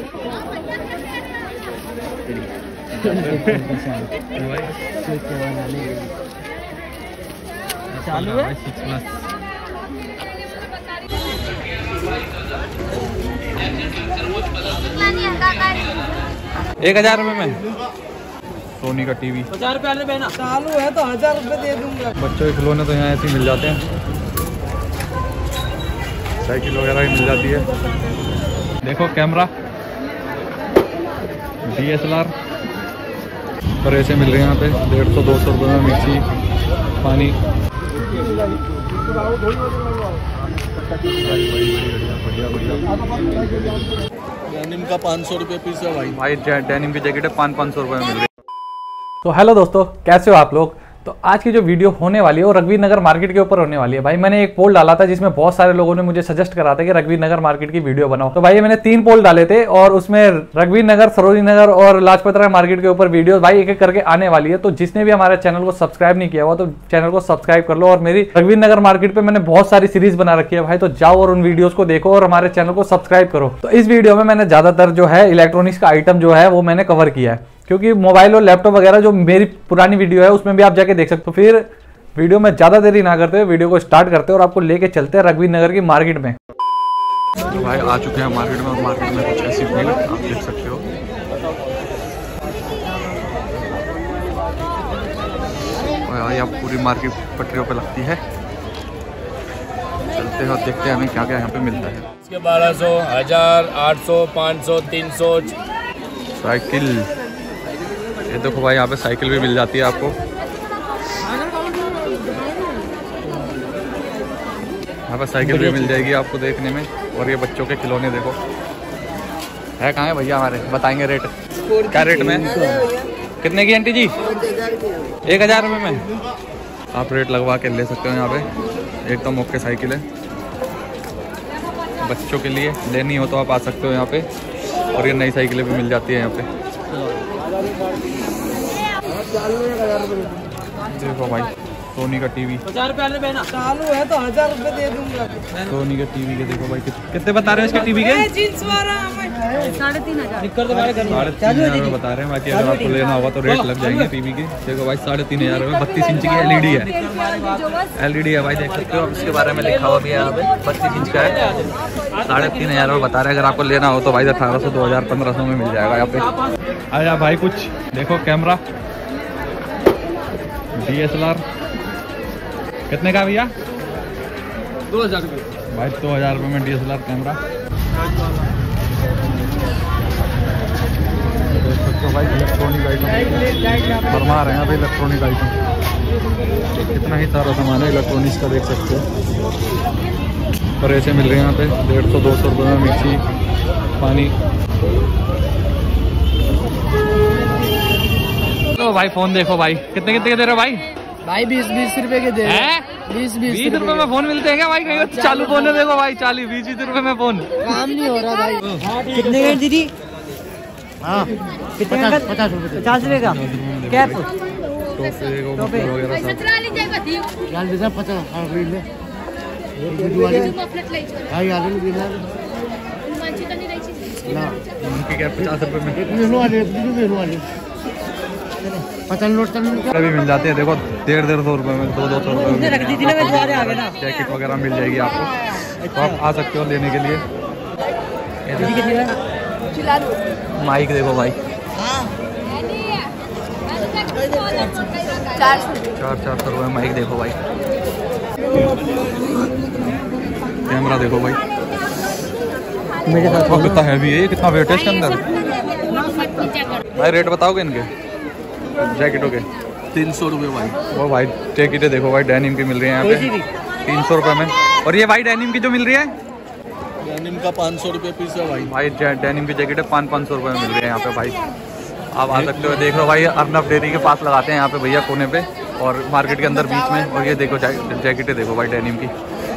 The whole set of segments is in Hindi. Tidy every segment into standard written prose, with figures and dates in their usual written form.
चालू है 6+। ₹1000 में सोनी का टीवी। 50 रुपये ना चालू है तो 1000 रुपये दे दूंगा। बच्चों के खिलौने तो यहाँ ऐसे ही मिल जाते हैं, साइकिल वगैरह भी मिल जाती है। देखो कैमरा, DSLR पर ऐसे मिल रहे हैं यहाँ पे 150-200 रुपये में। मिक्सी, पानी, डेनिम का 500 रुपये पीस है भाई। भाई डेनिम की जैकेट है 500-500 रुपये में मिल रही है। तो हेलो दोस्तों, कैसे हो आप लोग। तो आज की जो वीडियो होने वाली है वो रघुवीर नगर मार्केट के ऊपर होने वाली है। भाई मैंने एक पोल डाला था जिसमें बहुत सारे लोगों ने मुझे सजेस्ट करा था कि रघुवीर नगर मार्केट की वीडियो बनाओ। तो भाई मैंने 3 पोल डाले थे और उसमें रघुवीर नगर, सरोजिनी नगर और लाजपत राय मार्केट के ऊपर वीडियो भाई एक-एक करके आने वाली है। तो जिसने भी हमारे चैनल को सब्सक्राइब नहीं किया हुआ तो चैनल को सब्सक्राइब कर लो। और मेरी रघुवीर नगर मार्केट पे मैंने बहुत सारी सीरीज बना रखी है भाई, तो जाओ और उन वीडियोस को देखो और हमारे चैनल को सब्सक्राइब करो। तो इस वीडियो में मैंने ज्यादातर जो है इलेक्ट्रॉनिक्स का आइटम जो है वो मैंने कवर किया है, क्योंकि मोबाइल और लैपटॉप वगैरह जो मेरी पुरानी वीडियो है उसमें भी आप जाके देख सकते हो। फिर वीडियो में ज्यादा देरी ना करते हुए वीडियो को स्टार्ट करते हैं और आपको लेके चलते हैं रघुवीर नगर की मार्केट में। तो भाई आ चुके हैं मार्केट में और मार्केट में कुछ ऐसी भीड़ आप देख सकते हो। और यहाँ पूरी मार्केट पटरियों पे लगती है। चलते हैं और देखते हैं हमें क्या क्या यहाँ पे मिलता है। इसके 1200, 1000, 800, 500, 300 साइकिल। ये देखो भाई यहाँ पे साइकिल भी मिल जाती है आपको। यहाँ पर साइकिल भी मिल जाएगी आपको देखने में। और ये बच्चों के खिलौने देखो है, कहाँ है भैया हमारे, बताएंगे रेट क्या रेट में। कितने की आंटी जी? 1000 रुपये में आप रेट लगवा के ले सकते हो। यहाँ पे एकदम ओके साइकिल है, बच्चों के लिए लेनी हो तो आप आ सकते हो यहाँ पे। और ये नई साइकिलें भी मिल जाती है यहाँ पे। देखो भाई सोनी का टीवी। 50 रुपये ना चालू है तो 1000 रुपये दे दूंगा। सोनी के टीवी के देखो भाई कितने बता रहे हैं इसके टीवी के? 3,500 बता रहे हैं। बाकी अगर आपको लेना होगा तो रेट लग जाएंगे टीवी के। देखो भाई 3,500 रुपये। 32 इंच की LED है। LED है भाई, देख सकते हो। इसके बारे में लिखा हुआ भी है यहाँ पे, 32 इंच का है। 3,500 रुपये बता रहे हैं। अगर आपको लेना हो तो भाई 1800, 2000, 1500 में मिल जाएगा यहाँ पे। आया भाई कुछ देखो, कैमरा, DSLR कितने का भैया? 2000 रुपये भाई। 2000 रुपये में DSLR कैमरा देख सकते हो भाई। इलेक्ट्रॉनिक आइटम फरमा रहे हैं भाई, इलेक्ट्रॉनिक आइटम कितना ही सारा सामान है इलेक्ट्रॉनिक्स का, देख सकते हो। पर ऐसे मिल रहे हैं यहाँ पे 150-200 रुपये में। मिक्सी, पानी। तो भाई फोन देखो भाई, कितने के दे रहे हो भाई? भाई 20 रुपए के दे रहे हैं। 20 रुपए में फोन मिलते हैं क्या भाई? कहीं चालू फोन है देखो भाई, 40-20 रुपए में फोन काम नहीं हो रहा भाई। कितने का दीदी? हाँ कितने का? 50 रुपए का कैप टोपे वगैरह सब। उनकी कैप 50 रुपए में। 50 नोट भी मिल जाते हैं देखो, 150-150 रुपए में, 200-200 रुपए में। जैकेट वगैरह मिल जाएगी आपको, तो आप आ सकते हो लेने के लिए। माइक देखो भाई, 400 रुपए में माइक देखो भाई। कैमरा देखो भाई, कितना हैवी है, कितना वेट है इसके अंदर भाई। रेट बताओगे इनके जैकेटों के? 300 रुपये भाई। वो भाई जैकेटें देखो भाई, डेनिम की मिल रही है यहाँ पे 300 रुपये में। और ये भाई डेनिम की जो मिल रही है, डेनिम का 500 रुपये पीस है भाई। भाई डेनिम की जैकेट 500 रुपये में मिल रही है यहाँ पे भाई। आप आ सकते हो। देख लो भाई, अर्नब डेयरी के पास लगाते हैं यहाँ पे भैया, कोने पे और मार्केट के अंदर बीच में। और ये देखो जैकेटें देखो भाई डेनिम की,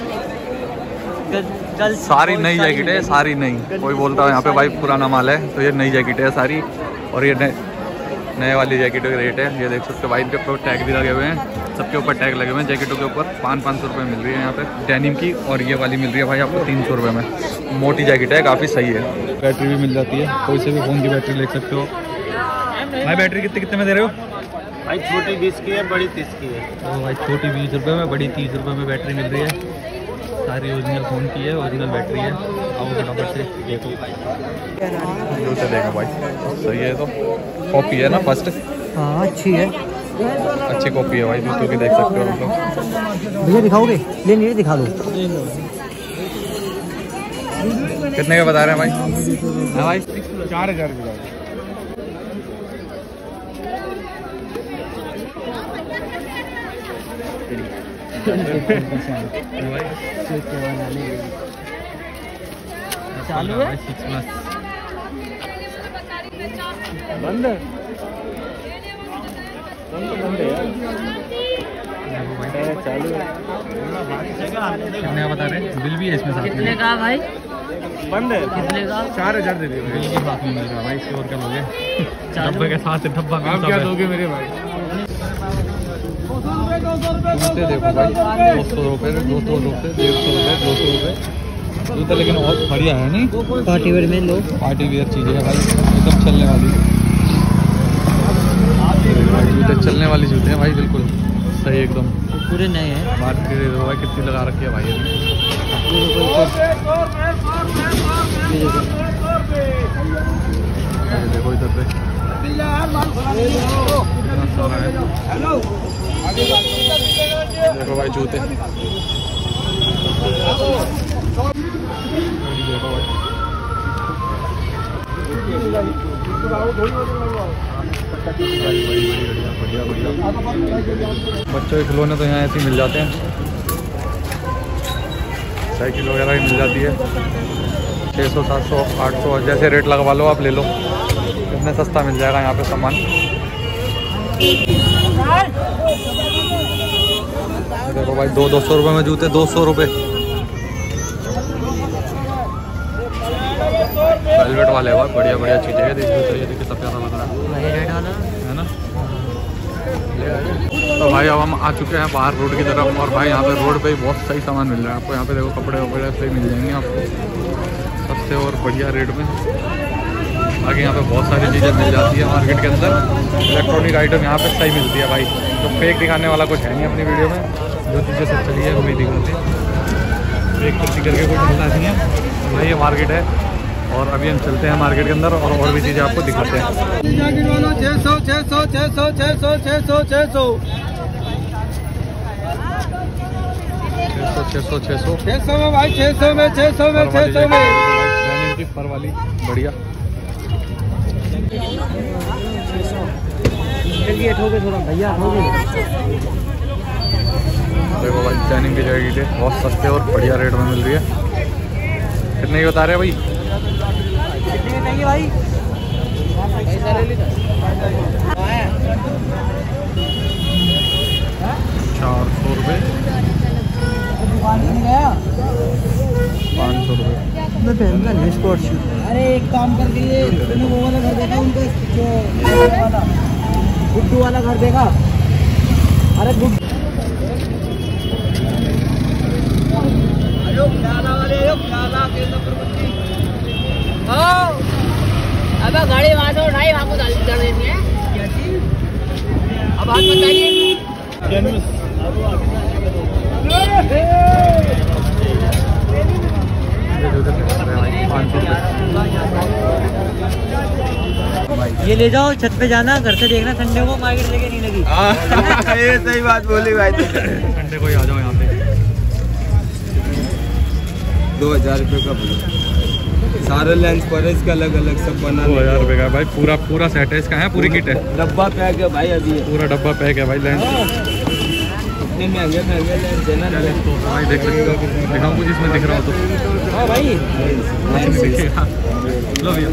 सारी नई जैकेटें है, सारी नई। कोई बोलता है यहाँ पे भाई पुराना माल है, तो ये नई जैकेटें है सारी। और ये नए वाली जैकेटों के रेट है, ये देख सकते हो भाई। इनके ऊपर टैग भी लगे हुए हैं, सबके ऊपर टैग लगे हुए हैं। जैकेटों के ऊपर 500 रुपये मिल रही है यहाँ पे डेनिम की, और ये वाली मिल रही है भाई आपको 300 रुपये में। मोटी जैकेट है, काफ़ी सही है। बैटरी भी मिल जाती है, कोई से भी फ़ोन की बैटरी ले सकते हो भाई। बैटरी कितने में दे रहे हो भाई? छोटी 20 की है, बड़ी 30 की है। तो भाई छोटी 20 रुपये में, बड़ी 30 रुपये में बैटरी मिल रही है। सारी ओरिजिनल फ़ोन की है, ओरिजिनल बैटरी है। आओ फटाफट से देखो जूते देखो भाई, सही है। तो कॉपी है ना फर्स्ट? हाँ अच्छी है, अच्छी कॉपी है भाई जूतों की, देख सकते हो आप लोग। भैया दिखाओगे? ले नहीं दिखा दो। कितने का बता रहे हैं भाई? हाँ भाई 4000 रुपये। चालू है? 6+ बंद है, चालू है। कितने का बता रहे हैं? बिल भी है इसमें साथ में। कितने का भाई? बंद है, कितने का? 4000 दे दिए। बिल के साथ में मिल रहा है भाई, इसके और क्या लोगे? डब्बे के साथ डब्बा आप क्या दोगे मेरे भाई? जूते देखो भाई, 200 रुपये, 200 रुपये, 150 रुपये, 200 रुपये जूते, लेकिन बहुत बढ़िया है नहीं? पार्टी वेयर में लो, पार्टी वियर चीज़ें है भाई, एकदम चलने वाली जूते, चलने वाली जूते हैं भाई, बिल्कुल सही एकदम। पूरे नए हैं। बात करें भाई कितनी लगा रखी है भाई ये देखो इधर पे कितना सारा है। देखो भाई जूते, देखो भाई बढ़िया बढ़िया। बच्चों के खिलौने तो यहाँ ऐसे ही मिल जाते हैं, साइकिल वगैरह भी मिल जाती है। 600 700 800 जैसे रेट लगवा लो आप, ले लो, इतना सस्ता मिल जाएगा यहाँ पे सामान। देखो भाई 200 रुपये में जूते, 200 रुपये। वेलवेट वाले भाई बढ़िया बढ़िया चीज़ें है, देखिए सब प्यारा लग रहा है ना। तो भाई अब हम आ चुके हैं बाहर रोड की तरफ, और भाई यहाँ पे रोड पे ही बहुत सही सामान मिल रहा है आपको। यहाँ पे देखो कपड़े वपड़े सही मिल जाएंगे आपको सस्ते और बढ़िया रेट में। बाकी यहाँ पे बहुत सारी चीज़ें मिल जाती है मार्केट के अंदर। इलेक्ट्रॉनिक आइटम यहाँ पे सही मिलती है भाई, तो फेक दिखाने वाला कुछ है नहीं अपनी वीडियो में। जो चीज़ें सब चली है वही दिखाते हैं, फेक किसी करके कुछ मिलना नहीं है भाई। ये मार्केट है, और अभी हम चलते हैं मार्केट के अंदर और भी चीज़ें आपको दिखाते हैं। 600 600 600 600 600 600 600 में भाई, 600 में 600 में 600 में की फर वाली बढ़िया। चलिए ठोके थोड़ा भैया, ठोके। देखो भाई डेनिम की जैकेट है, बहुत सस्ते और बढ़िया रेट में मिल रही है। कितने की बता रहे हैं भाई? कितने की चाहिए भाई? 400 रुपये, 500 रुपये। मैं पहनूंगा नहीं स्पोर्ट्स शूज। अरे एक काम कर दिए, तूने वो वाला घर देखा उनका, जो वाला गुड्डू वाला घर देखा? अरे गुड्डू अब गाड़ी वहाँ से उठाई, वहाँ को डाल देनी है। अब बात बताइए। 500 रुपये। ये ले जाओ, छत पे जाना, घर से देखना संडे को मार्केट लेके नहीं लगी। ये सही बात बोली भाई। संडे को ही आ जाओ यहाँ पे। 2000 रुपये का सारे लेंस पर है, इसका अलग अलग सब बना। 2000 रुपये का भाई, पूरा सेट है इसका, है पूरी किट है। डब्बा पैक है भाई, अभी पूरा डब्बा पैक है भाई लेंस। इतने महंगे महंगे लेंस है ना। तो भाई देख सकते हो, दिखाऊँ कुछ इसमें दिख रहा हो तो? हाँ भाई, लो भैया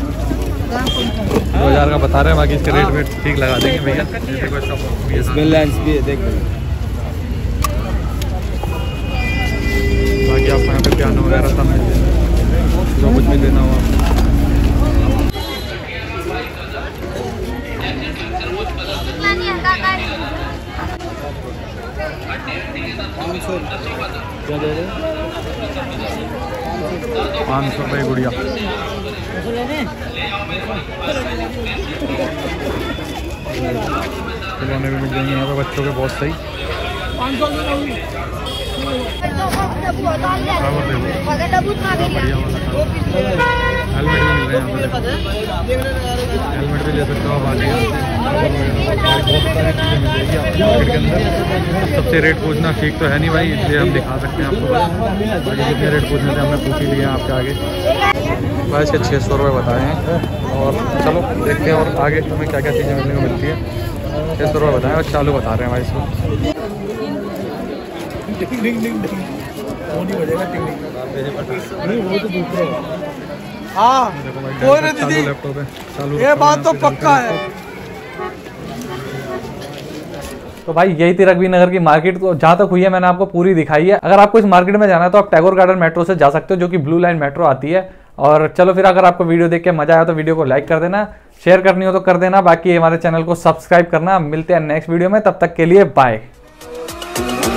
2000 का बता रहे हैं, बाकी इसके रेट वेट ठीक लगा देंगे भैया। देखो इसमें लेंस भी है, देख बाकी आपको यहाँ पे पियानो वगैरह सब मिल जाएगा, जो कुछ भी लेना हो आप। 500 क्या दे रहे 500 रुपये गुड़िया। खिलौने भी मिल जाएंगे यहाँ पे बच्चों के बहुत सही। हेलमेट भी मिल रहे हैं यहाँ पे, हेलमेट भी ले सकते हो आप आगे। बहुत सारी चीज़ें मिल जाएगी आपको मार्केट के अंदर। सबसे रेट पूछना ठीक तो है नहीं भाई, इसलिए हम दिखा सकते हैं आपको। बाकी जितने रेट पूछने थे हमने पूछ ही लिए आपके आगे। भाई इसके 600 रुपये बताए हैं। और चलो देखते हैं और आगे हमें क्या क्या चीज़ें मिलने को मिलती है। 600 रुपये बताएं और चालू बता रहे हैं भाई इसको। हाँ कोई नहीं दीदी, लैपटॉप है चालू, ये बात तो पक्का है। तो भाई यही थी रघवी नगर की मार्केट, तो जहाँ तक हुई है मैंने आपको पूरी दिखाई है। अगर आपको इस मार्केट में जाना है तो आप टैगोर गार्डन मेट्रो से जा सकते हो, जो कि ब्लू लाइन मेट्रो आती है। और चलो फिर, अगर आपको वीडियो देख के मजा आया तो वीडियो को लाइक कर देना, शेयर करनी हो तो कर देना, बाकी हमारे चैनल को सब्सक्राइब करना। मिलते हैं नेक्स्ट वीडियो में, तब तक के लिए बाय।